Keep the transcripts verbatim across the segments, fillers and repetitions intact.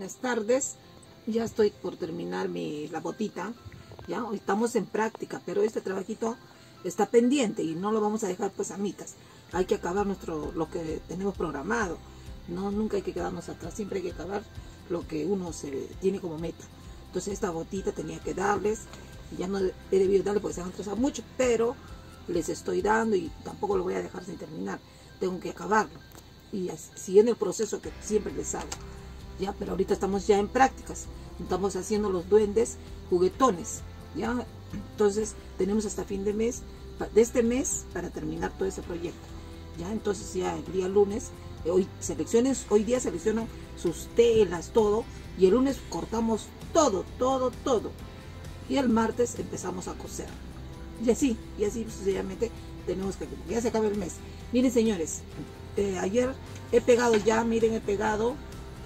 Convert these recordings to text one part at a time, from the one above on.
buenas tardes. Ya estoy por terminar mi, la botita. Ya hoy estamos en práctica, pero este trabajito está pendiente y no lo vamos a dejar pues a mitas. Hay que acabar nuestro lo que tenemos programado. No, nunca hay que quedarnos atrás, siempre hay que acabar lo que uno se tiene como meta. Entonces esta botita tenía que darles, ya no he debido darle porque se han atrasado mucho, pero les estoy dando y tampoco lo voy a dejar sin terminar. Tengo que acabarlo y siguiendo el proceso que siempre les hago. Ya, pero ahorita estamos ya en prácticas, estamos haciendo los duendes juguetones, ya. Entonces tenemos hasta fin de mes, de este mes, para terminar todo ese proyecto. Ya, entonces ya el día lunes, hoy selecciones, hoy día seleccionan sus telas, todo, y el lunes cortamos todo, todo, todo. Y el martes empezamos a coser. Y así, y así sucesivamente tenemos que, ya se acaba el mes. Miren señores, eh, ayer he pegado ya, miren, he pegado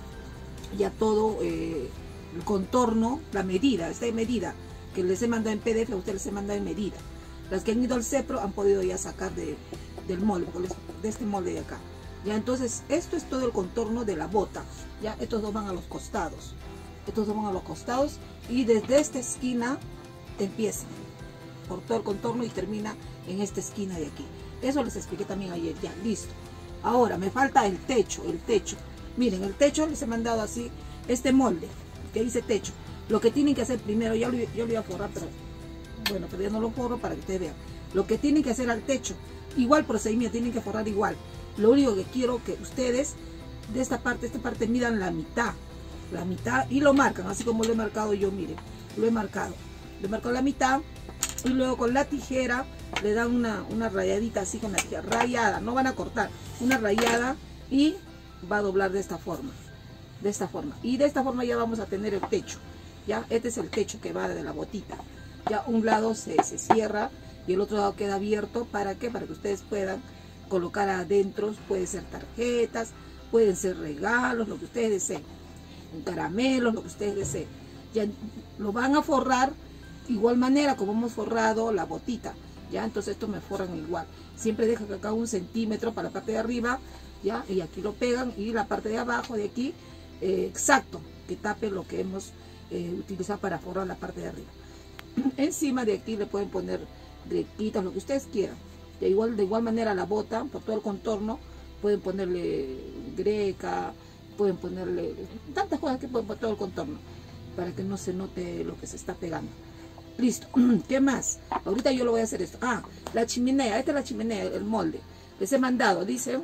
ya todo, eh, el contorno, la medida, esta medida que les he mandado en P D F, a ustedes les he mandado en medida. Las que han ido al CEPRO han podido ya sacar de, del molde, de este molde de acá. Ya, entonces esto es todo el contorno de la bota. Ya, estos dos van a los costados. Estos dos van a los costados y desde esta esquina empieza por todo el contorno y termina en esta esquina de aquí. Eso les expliqué también ayer. Ya, listo. Ahora me falta el techo, el techo. Miren, el techo les he mandado así, este molde que dice techo. Lo que tienen que hacer primero, ya lo, yo lo iba a forrar, pero bueno, pero ya no lo forro para que ustedes vean. Lo que tienen que hacer al techo, igual procedimiento, tienen que forrar igual. Lo único que quiero que ustedes, de esta parte, esta parte, midan la mitad. La mitad y lo marcan, así como lo he marcado yo, miren. Lo he marcado. Lo he marcado la mitad y luego con la tijera le dan una, una rayadita así con la tijera. Rayada, no van a cortar. Una rayada y va a doblar de esta forma. De esta forma. Y de esta forma ya vamos a tener el techo. Ya, este es el techo que va de la botita. Ya un lado se, se cierra y el otro lado queda abierto. ¿Para qué? Para que ustedes puedan colocar adentro. Pueden ser tarjetas, pueden ser regalos, lo que ustedes deseen. Caramelos, lo que ustedes deseen. Ya lo van a forrar igual manera como hemos forrado la botita. Ya, entonces esto me forran igual. Siempre dejan acá un centímetro para la parte de arriba. Ya, y aquí lo pegan y la parte de abajo de aquí, eh, exacto, que tape lo que hemos eh, utilizado para forrar la parte de arriba. Encima de aquí le pueden poner grequitas, lo que ustedes quieran. De igual, de igual manera la bota, por todo el contorno, pueden ponerle greca, pueden ponerle tantas cosas que pueden por todo el contorno, para que no se note lo que se está pegando. Listo. ¿Qué más? Ahorita yo lo voy a hacer esto. Ah, la chimenea, esta es la chimenea, el molde. Les he mandado, dice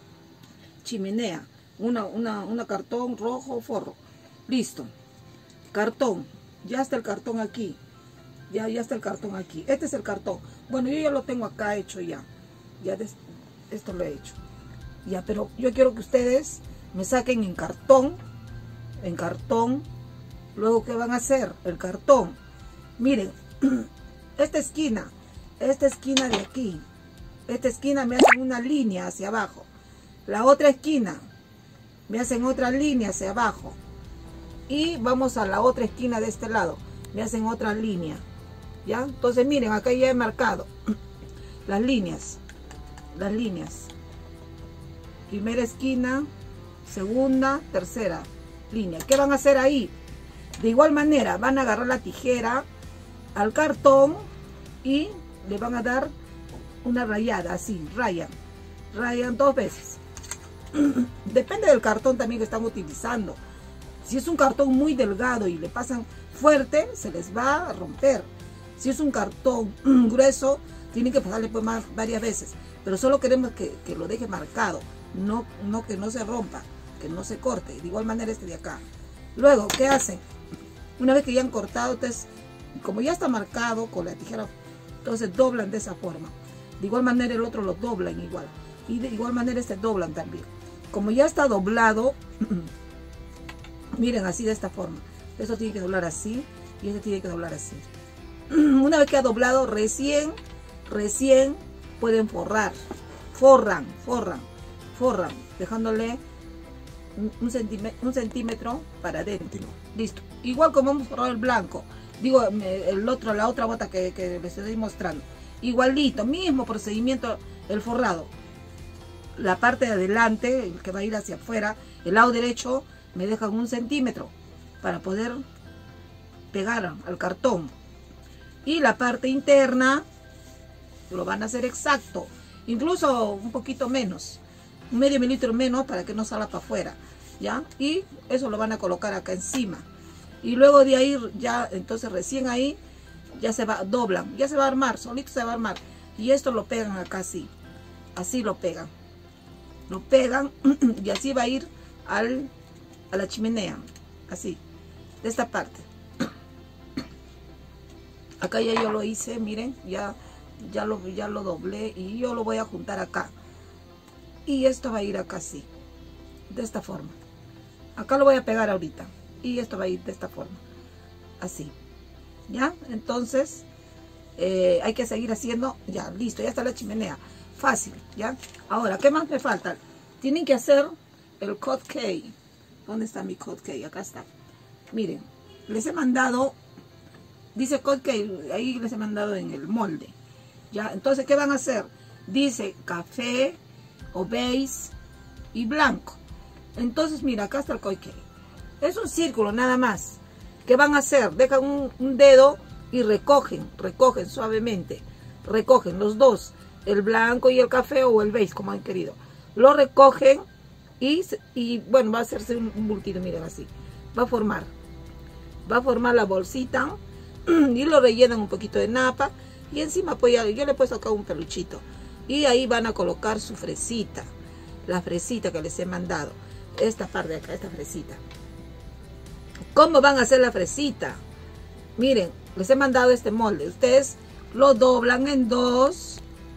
chimenea, una, una, una cartón rojo forro. Listo. Cartón, ya está el cartón aquí. Ya, ya está el cartón aquí. Este es el cartón. Bueno, yo ya lo tengo acá hecho ya. Ya des, esto lo he hecho. Ya, pero yo quiero que ustedes me saquen en cartón. En cartón. Luego, ¿qué van a hacer? El cartón. Miren, esta esquina. Esta esquina de aquí. Esta esquina me hacen una línea hacia abajo. La otra esquina me hacen otra línea hacia abajo. Y vamos a la otra esquina de este lado. Me hacen otra línea. ¿Ya? Entonces miren, acá ya he marcado las líneas. Las líneas. Primera esquina, segunda, tercera línea. ¿Qué van a hacer ahí? De igual manera van a agarrar la tijera al cartón y le van a dar una rayada, así, rayan. Rayan dos veces. Depende del cartón también que están utilizando. Si es un cartón muy delgado y le pasan fuerte, se les va a romper. Si es un cartón grueso, tienen que pasarle pues más varias veces. Pero solo queremos que, que lo deje marcado, no, no que no se rompa, que no se corte. De igual manera este de acá. Luego, ¿qué hacen? Una vez que ya han cortado, entonces, como ya está marcado con la tijera, entonces doblan de esa forma. De igual manera el otro lo doblan igual. Y de igual manera este doblan también. Como ya está doblado, miren, así de esta forma. Esto tiene que doblar así y este tiene que doblar así. Una vez que ha doblado, recién, recién pueden forrar. Forran, forran, forran, dejándole un centímetro, un centímetro para adentro. Listo. Igual como hemos forrado el blanco. Digo, el otro, la otra bota que, que les estoy mostrando. Igualito, mismo procedimiento, el forrado. La parte de adelante, el que va a ir hacia afuera, el lado derecho, me dejan un centímetro para poder pegar al cartón. Y la parte interna lo van a hacer exacto, incluso un poquito menos, un medio milímetro menos para que no salga para afuera, ¿ya? Y eso lo van a colocar acá encima. Y luego de ahí ya, entonces recién ahí ya se va, doblan, ya se va a armar, solito se va a armar. Y esto lo pegan acá así, así lo pegan. Lo pegan y así va a ir al, a la chimenea, así, de esta parte. Acá ya yo lo hice, miren, ya, ya, lo, ya lo doblé y yo lo voy a juntar acá. Y esto va a ir acá así, de esta forma. Acá lo voy a pegar ahorita y esto va a ir de esta forma, así. ¿Ya? Entonces, eh, hay que seguir haciendo, ya, listo, ya está la chimenea. Fácil, ¿ya? Ahora, ¿qué más me falta? Tienen que hacer el hot cake. ¿Dónde está mi hot cake? Acá está. Miren, les he mandado, dice hot cake, ahí les he mandado en el molde. ¿Ya? Entonces, ¿qué van a hacer? Dice café o beige y blanco. Entonces, mira, acá está el hot cake. Es un círculo nada más. ¿Qué van a hacer? Dejan un, un dedo y recogen, recogen suavemente. Recogen los dos, el blanco y el café o el beige, como han querido. Lo recogen y, y bueno, va a hacerse un, un bultito, miren así. Va a formar. Va a formar la bolsita y lo rellenan un poquito de napa. Y encima pues ya, yo le he puesto acá un peluchito. Y ahí van a colocar su fresita. La fresita que les he mandado. Esta parte de acá, esta fresita. ¿Cómo van a hacer la fresita? Miren, les he mandado este molde. Ustedes lo doblan en dos.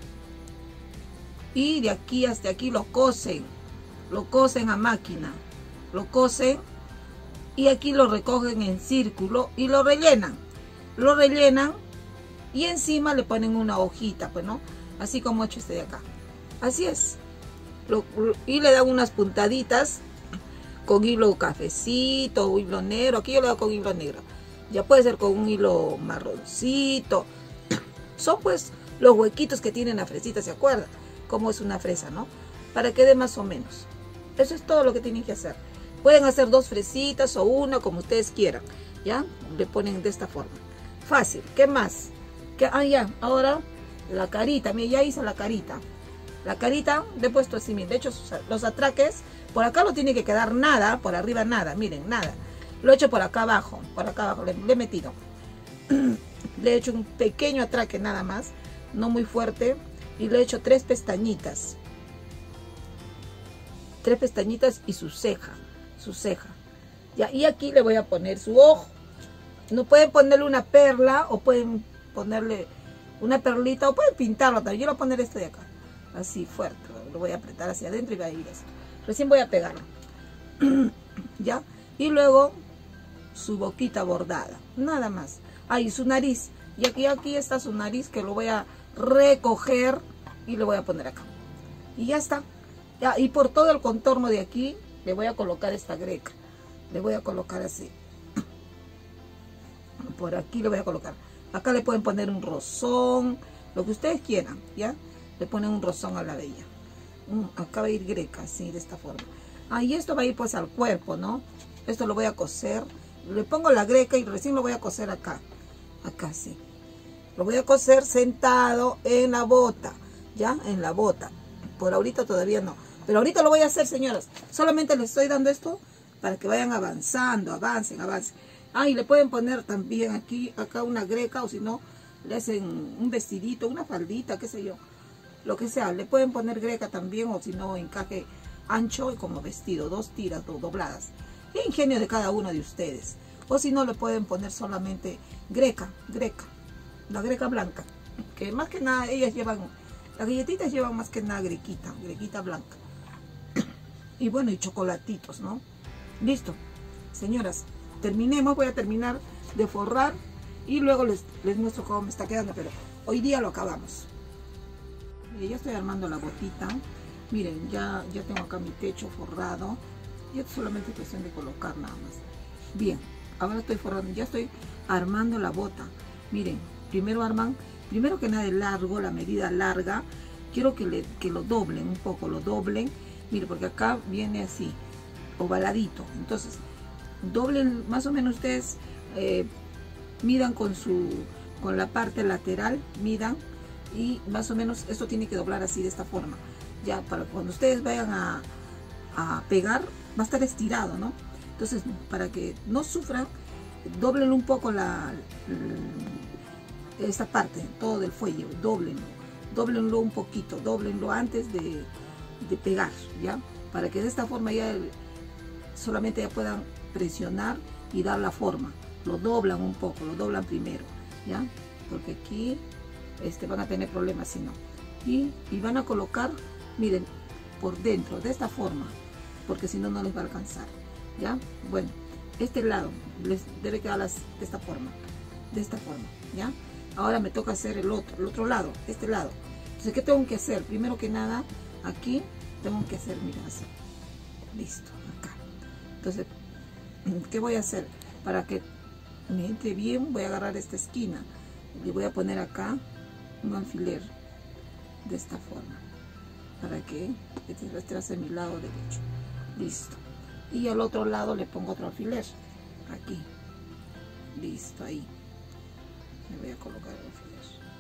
Y de aquí hasta aquí lo cosen. Lo cosen a máquina. Lo cosen. Y aquí lo recogen en círculo. Y lo rellenan. Lo rellenan. Y encima le ponen una hojita, pues, ¿no? Así como he hecho este de acá. Así es. Lo, y le dan unas puntaditas. Con hilo cafecito o hilo negro. Aquí yo lo hago con hilo negro. Ya puede ser con un hilo marroncito. Son pues los huequitos que tienen la fresita, ¿se acuerdan? Como es una fresa, ¿no? Para que dé más o menos. Eso es todo lo que tienen que hacer. Pueden hacer dos fresitas o una, como ustedes quieran. ¿Ya? Le ponen de esta forma. Fácil. ¿Qué más? ¿Qué? Ah, ya. Ahora la carita. Mira, ya hice la carita. La carita le he puesto así. De hecho, los atraques... Por acá no tiene que quedar nada, por arriba nada, miren, nada. Lo he hecho por acá abajo, por acá abajo, le, le he metido. Le he hecho un pequeño atraque nada más, no muy fuerte. Y le he hecho tres pestañitas. Tres pestañitas y su ceja, su ceja. Ya, y aquí le voy a poner su ojo. No pueden ponerle una perla o pueden ponerle una perlita o pueden pintarlo también. Yo lo voy a poner este de acá, así fuerte. Lo voy a apretar hacia adentro y va a ir así. Recién voy a pegarlo. ¿Ya? Y luego su boquita bordada. Nada más. Ahí su nariz. Y aquí, aquí está su nariz que lo voy a recoger y lo voy a poner acá. Y ya está. Ya, y por todo el contorno de aquí le voy a colocar esta greca. Le voy a colocar así. Por aquí le voy a colocar. Acá le pueden poner un rosón. Lo que ustedes quieran. ¿Ya? Le ponen un rosón a la bella. Acá va a ir greca, así, de esta forma. Ah, y esto va a ir pues al cuerpo, ¿no? Esto lo voy a coser. Le pongo la greca y recién lo voy a coser acá. Acá, sí. Lo voy a coser sentado en la bota. ¿Ya? En la bota. Por ahorita todavía no. Pero ahorita lo voy a hacer, señoras. Solamente les estoy dando esto para que vayan avanzando, avancen, avancen. Ah, y le pueden poner también aquí, acá una greca, o si no, le hacen un vestidito, una faldita, qué sé yo. Lo que sea, le pueden poner greca también, o si no, encaje ancho y como vestido, dos tiras do, dobladas. El ingenio de cada uno de ustedes. O si no, le pueden poner solamente greca, greca, la greca blanca. Que más que nada, ellas llevan, las galletitas llevan más que nada grequita, grequita blanca. Y bueno, y chocolatitos, ¿no? Listo. Señoras, terminemos, voy a terminar de forrar y luego les, les muestro cómo me está quedando, pero hoy día lo acabamos. Ya estoy armando la botita. Miren, ya, ya tengo acá mi techo forrado. Y esto es solamente cuestión de colocar nada más. Bien, ahora estoy forrando. Ya estoy armando la bota. Miren, primero arman, primero que nada el largo, la medida larga. Quiero que, le, que lo doblen un poco, lo doblen. Miren, porque acá viene así. ovaladito. Entonces doblen más o menos ustedes, eh, midan con su con la parte lateral, midan, y más o menos esto tiene que doblar así, de esta forma, ya para cuando ustedes vayan a, a pegar va a estar estirado, ¿no? Entonces, para que no sufran, doblen un poco la, la esta parte, todo del fuelle, doblenlo, doblenlo un poquito, doblenlo antes de, de pegar, ya, para que de esta forma ya el, solamente ya puedan presionar y dar la forma. Lo doblan un poco, lo doblan primero, ya, porque aquí este, van a tener problemas si no. Y, y van a colocar, miren, por dentro, de esta forma, porque si no, no les va a alcanzar, ya. Bueno, este lado les debe quedar las, de esta forma, de esta forma, ya. Ahora me toca hacer el otro, el otro lado, este lado. Entonces, ¿qué tengo que hacer? Primero que nada, aquí tengo que hacer, miren, así, listo, acá. Entonces, ¿qué voy a hacer? Para que me entre bien, voy a agarrar esta esquina y voy a poner acá un alfiler de esta forma, para que este hacia mi lado derecho, listo. Y al otro lado le pongo otro alfiler, aquí, listo, ahí. Me voy a colocar el alfiler.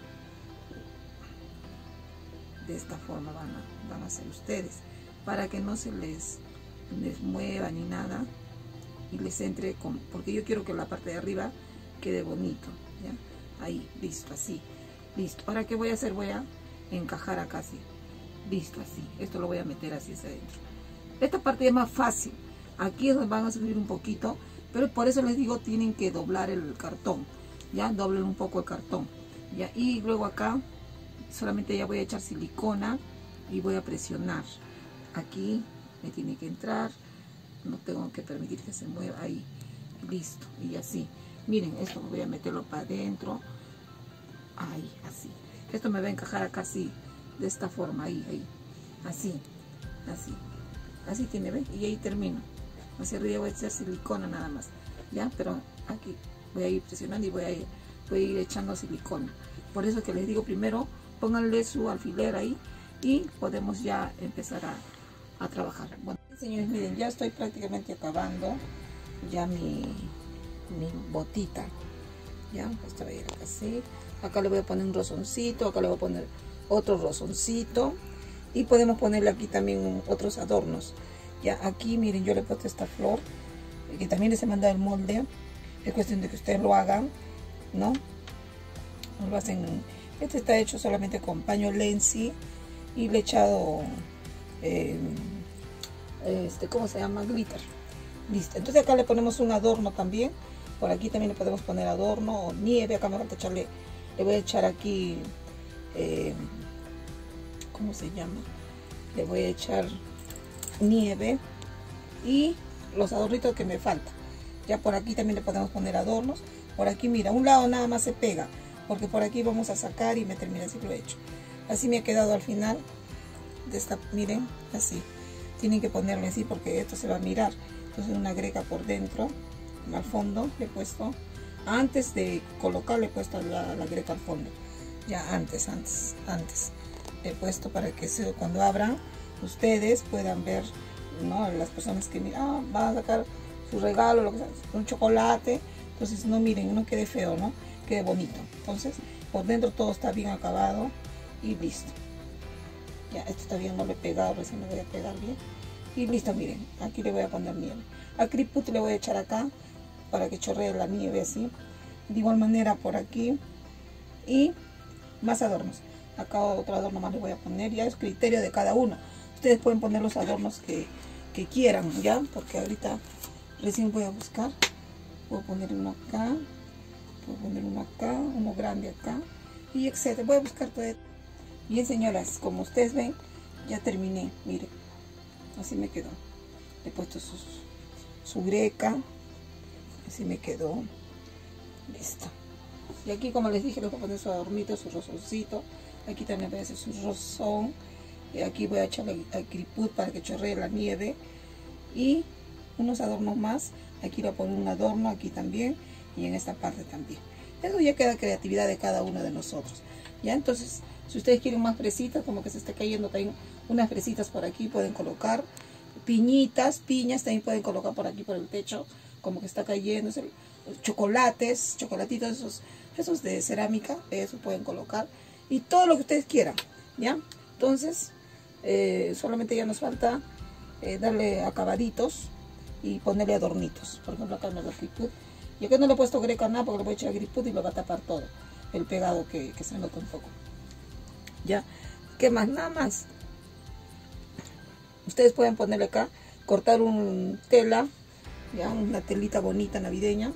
De esta forma van a, van a hacer ustedes, para que no se les, les mueva ni nada, y les entre con, porque yo quiero que la parte de arriba quede bonito, ¿ya? Ahí, listo, así, listo. Ahora, ¿qué voy a hacer? Voy a encajar acá así, listo, así. Esto lo voy a meter así hacia adentro. Esta parte es más fácil, aquí es donde van a subir un poquito, pero por eso les digo, tienen que doblar el cartón, ya, doblen un poco el cartón, ya. Y luego acá solamente ya voy a echar silicona y voy a presionar. Aquí me tiene que entrar, no tengo que permitir que se mueva, ahí, listo. Y así, miren, esto voy a meterlo para adentro, ahí, así. Esto me va a encajar acá así, de esta forma, ahí, ahí, así, así, así tiene, ¿ven? Y ahí termino. Hacia arriba voy a echar silicona nada más, ya, pero aquí voy a ir presionando y voy a ir, voy a ir echando silicona. Por eso que les digo, primero pónganle su alfiler ahí y podemos ya empezar a, a trabajar. Bueno, señores, miren, ya estoy prácticamente acabando ya mi, mi botita, ya, esta va a ir acá así. Acá le voy a poner un rosoncito, acá le voy a poner otro rosoncito, y podemos ponerle aquí también un, otros adornos. Ya, aquí miren, yo le he puesto esta flor, que también les he mandado el molde. Es cuestión de que ustedes lo hagan, ¿no? Lo hacen. Este está hecho solamente con paño Lenzi y le he echado eh, este, ¿cómo se llama? Glitter. Listo. Entonces acá le ponemos un adorno también. Por aquí también le podemos poner adorno o nieve. Acá me falta echarle, le voy a echar aquí eh, ¿cómo se llama? Le voy a echar nieve y los adornitos que me faltan. Ya por aquí también le podemos poner adornos. Por aquí, mira, un lado nada más se pega, porque por aquí vamos a sacar y me termina así, lo he hecho. Así me ha quedado al final de esta, miren, así. Tienen que ponerle así porque esto se va a mirar. Entonces una greca por dentro, al fondo le he puesto. Antes de colocar le he puesto la, la greca al fondo. Ya antes, antes, antes. Le he puesto para que se, cuando abran, ustedes puedan ver, ¿no? Las personas que miran, ah, van a sacar su regalo, lo que sea, un chocolate. Entonces no miren, no quede feo, ¿no? Quede bonito. Entonces por dentro todo está bien acabado y listo. Ya, esto todavía no lo he pegado, recién lo voy a pegar bien. Y listo, miren, aquí le voy a poner nieve. A Criput le voy a echar acá para que chorree la nieve así. De igual manera por aquí. Y más adornos. Acá otro adorno más le voy a poner. Ya es criterio de cada uno. Ustedes pueden poner los adornos que, que quieran, ¿ya? Porque ahorita recién voy a buscar. Puedo poner uno acá. Puedo poner uno acá. Uno grande acá. Y etcétera. Voy a buscar todo esto. Bien, señoras, como ustedes ven, ya terminé. Miren, así me quedó. Le he puesto su, su greca. Así me quedó. Listo. Y aquí, como les dije, les voy a poner su adornito, su rosoncito. Aquí también voy a hacer su rosón. Y aquí voy a echarle al Criput para que chorree la nieve. Y unos adornos más. Aquí le voy a poner un adorno, aquí también. Y en esta parte también. Eso ya queda creatividad de cada uno de nosotros. Ya, entonces, si ustedes quieren más fresitas, como que se está cayendo también unas fresitas por aquí, pueden colocar. piñitas, piñas también pueden colocar por aquí, por el techo, como que está cayendo, chocolates, chocolatitos esos, esos de cerámica, eso pueden colocar, y todo lo que ustedes quieran, ¿ya? Entonces, eh, solamente ya nos falta eh, darle acabaditos y ponerle adornitos. Por ejemplo, acá en el griput, y acá no le he puesto greca nada porque le voy a echar griput y lo va a tapar todo, el pegado que, que se nota un poco, ¿ya? ¿Qué más? Nada más. Ustedes pueden ponerle acá, cortar un tela, ya, una telita bonita navideña,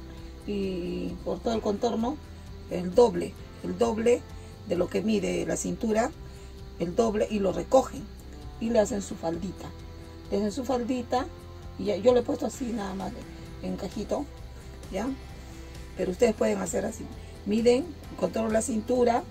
y por todo el contorno, el doble, el doble de lo que mide la cintura, el doble, y lo recogen, y le hacen su faldita, le hacen su faldita, y ya, yo le he puesto así nada más en cajito, ya, pero ustedes pueden hacer así, miden, contorno la cintura,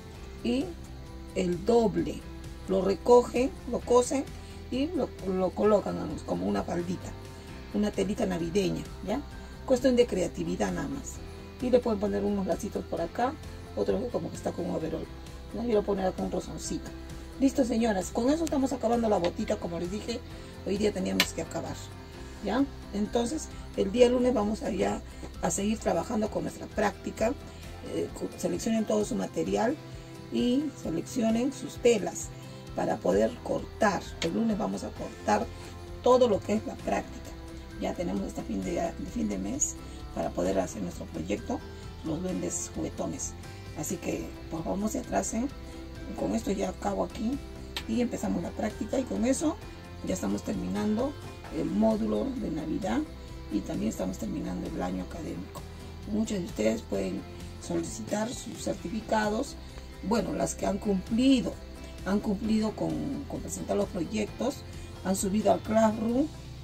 y el doble, lo recogen, lo cosen, y lo, lo colocan como una faldita, una telita navideña, ¿ya? Cuestión de creatividad nada más. Y le pueden poner unos lacitos por acá, otros como que está con un overol, ¿no? Y lo ponen acá un rosoncito. Listo, señoras, con eso estamos acabando la botita, como les dije, hoy día teníamos que acabar, ¿ya? Entonces, el día lunes vamos allá a seguir trabajando con nuestra práctica. Eh, seleccionen todo su material y seleccionen sus telas para poder cortar. El lunes vamos a cortar todo lo que es la práctica. Ya tenemos este fin de, de fin de mes para poder hacer nuestro proyecto, los duendes juguetones. Así que por favor no se atrasen. Con esto ya acabo aquí y empezamos la práctica, y con eso ya estamos terminando el módulo de Navidad y también estamos terminando el año académico. Muchos de ustedes pueden solicitar sus certificados. Bueno, las que han cumplido han cumplido con, con presentar los proyectos, han subido al Classroom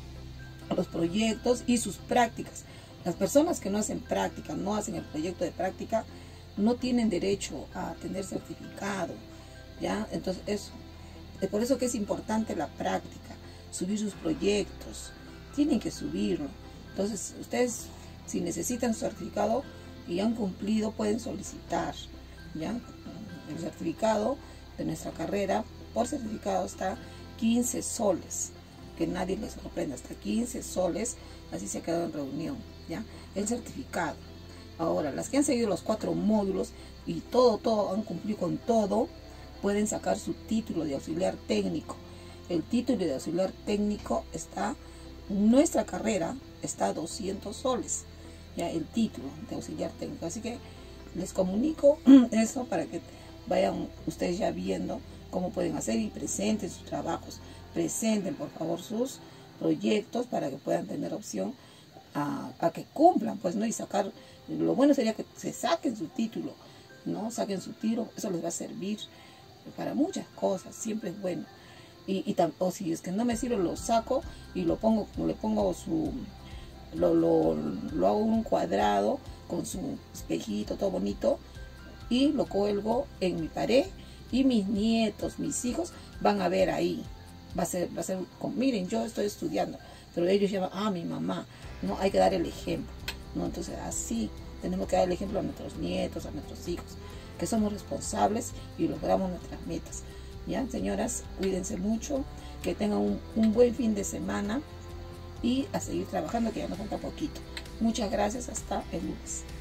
los proyectos y sus prácticas. Las personas que no hacen práctica, no hacen el proyecto de práctica, no tienen derecho a tener certificado, ¿ya? Entonces eso, es por eso que es importante la práctica, subir sus proyectos, tienen que subirlo. Entonces ustedes, si necesitan su certificado y han cumplido, pueden solicitar, ¿ya? El certificado de nuestra carrera, por certificado está quince soles, que nadie les sorprenda, hasta quince soles, así se ha quedado en reunión, ¿ya? El certificado. Ahora, las que han seguido los cuatro módulos y todo, todo, han cumplido con todo, pueden sacar su título de auxiliar técnico. El título de auxiliar técnico está, nuestra carrera está a doscientos soles, ya, el título de auxiliar técnico. Así que les comunico eso para que vayan ustedes ya viendo cómo pueden hacer y presenten sus trabajos. Presenten por favor sus proyectos para que puedan tener opción a, a que cumplan, pues, ¿no? Y sacar, lo bueno sería que se saquen su título, ¿no? Saquen su tiro, eso les va a servir para muchas cosas, siempre es bueno. Y, y o si es que no me sirve, lo saco y lo pongo, le pongo su, lo, lo, lo hago un cuadrado con su espejito todo bonito y lo cuelgo en mi pared, y mis nietos, mis hijos van a ver ahí. Va a ser, va a ser, miren, yo estoy estudiando, pero ellos llaman, ah, mi mamá, no, hay que dar el ejemplo, ¿no? Entonces así tenemos que dar el ejemplo a nuestros nietos, a nuestros hijos, que somos responsables y logramos nuestras metas, ¿ya? Señoras, cuídense mucho, que tengan un, un buen fin de semana y a seguir trabajando, que ya nos falta poquito. Muchas gracias, hasta el lunes.